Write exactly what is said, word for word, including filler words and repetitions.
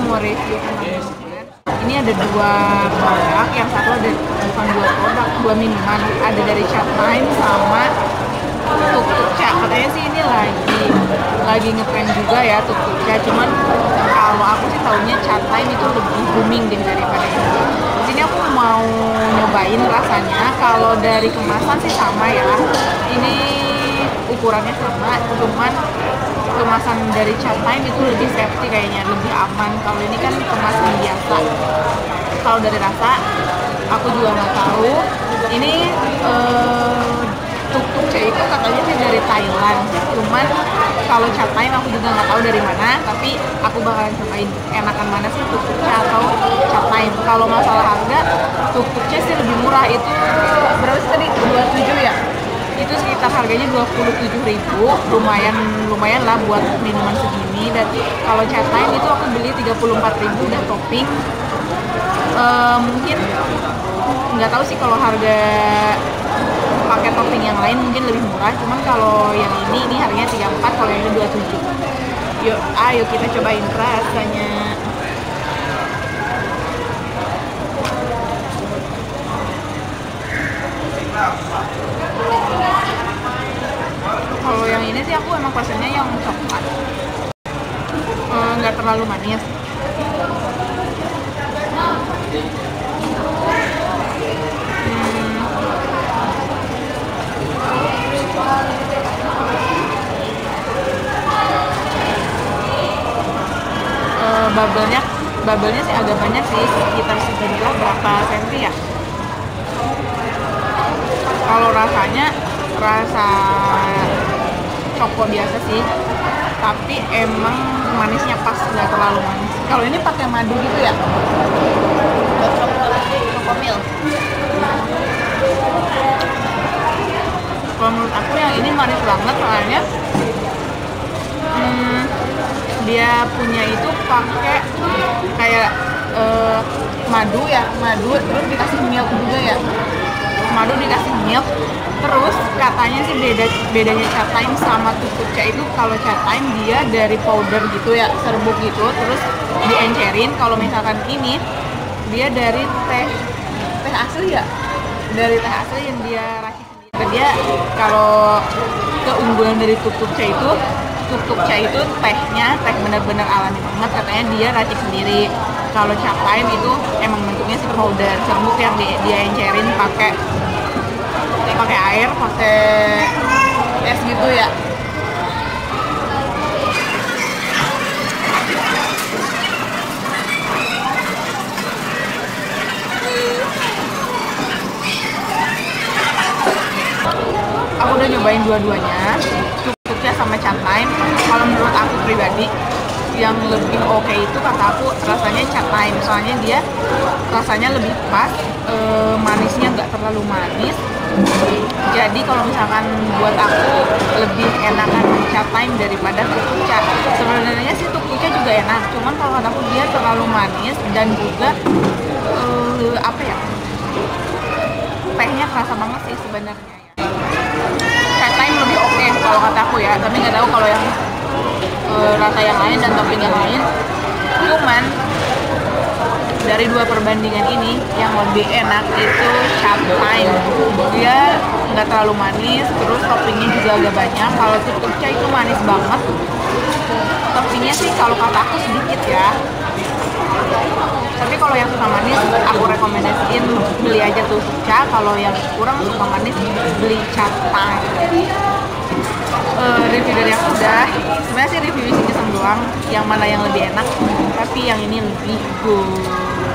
mau review tentang ini ada dua produk, yang satu ada bukan dua produk, dua minuman, ada dari Chat Time sama Tuk Tuk Cha. Katanya sih ini lagi lagi ngetrend juga ya Tuk Tuk Cha, cuman kalau aku sih taunya Chat Time itu lebih booming deh daripada ini. Di sini aku mau nyobain rasanya. Kalau dari kemasan sih sama ya, ini ukurannya sama, cuman kemasan dari Chat Time itu lebih safety kayaknya, lebih aman. Kalau ini kan kemasan biasa. Kalau dari rasa, aku juga nggak tahu. Ini uh, Tuk Tuk Cha itu katanya sih dari Thailand. Cuman kalau Chat Time aku juga nggak tahu dari mana. Tapi aku bakalan cobain enakan mana sih Tuk Tuk Cha atau Chat Time. Kalau masalah harga, Tuk Tuk Cha sih lebih murah. Itu berapa sih tadi? dua puluh tujuh ya? Itu sekitar harganya dua puluh tujuh ribu, lumayan lumayan lah buat minuman segini. Dan kalau Chat Time itu aku beli tiga puluh empat ribu dan topping. Uh, mungkin nggak tahu sih kalau harga pakai topping yang lain mungkin lebih murah. Cuman kalau yang ini ini harganya tiga puluh empat, kalau yang ini dua puluh tujuh. Yuk, ayo kita cobain rasanya. Kalau yang ini sih aku emang pesennya yang coklat, nggak uh, terlalu manis. Hmm. Uh, bubble-nya, bubble-nya sih agak banyak sih, sekitar sekitar berapa senti ya. Kalau rasanya rasa coko biasa sih, tapi emang manisnya pas, nggak terlalu manis. Kalau ini pakai madu gitu ya, Choco-Milk. Kalau menurut aku yang ini manis banget soalnya hmm, dia punya itu pakai kayak uh, madu ya, madu terus dikasih milk juga ya. Madu dikasih milk, terus katanya sih beda bedanya Chat Time sama Tuk Tuk Cha itu, kalau Chat Time dia dari powder gitu ya, serbuk gitu, terus diencerin. Kalau misalkan ini dia dari teh teh asli ya, dari teh asli yang dia racik sendiri. Dia kalau keunggulan dari Tuk Tuk Cha itu, Tuk Tuk Cha itu tehnya teh benar-benar alami banget, katanya dia racik sendiri. Kalau Chat Time itu emang bentuknya seperti powder serbuk yang di, dia encerin pakai pakai air, pakai es gitu ya. Aku udah nyobain dua-duanya, Tuk Tuk Cha sama Chat Time. Kalau menurut aku pribadi, yang lebih oke okay itu kata aku rasanya Chat Time, soalnya dia rasanya lebih pas, e, manisnya nggak terlalu manis. Jadi kalau misalkan buat aku lebih enakan Chat Time daripada Tuk Tuk Cha. Sebenarnya sih Tuk Tuk Cha juga enak, cuman kalau kata aku dia terlalu manis dan juga e, apa ya, tehnya kerasa banget sih sebenarnya. Chat Time lebih oke okay, kalau kata aku ya, tapi nggak tahu kalau yang Uh, rasa yang lain dan topping yang lain. Cuman dari dua perbandingan ini yang lebih enak itu Chat Time. Dia nggak terlalu manis, terus toppingnya juga agak banyak. Kalau Tuk Tuk Cha itu manis banget. Toppingnya sih kalau kata aku sedikit ya. Tapi kalau yang suka manis, aku rekomendasiin beli aja Tuk Tuk Cha. Kalau yang kurang suka manis, beli Chat Time. Uh, review dari aku udah. Sebenarnya sih review isi kisem doang, yang mana yang lebih enak, tapi yang ini lebih good.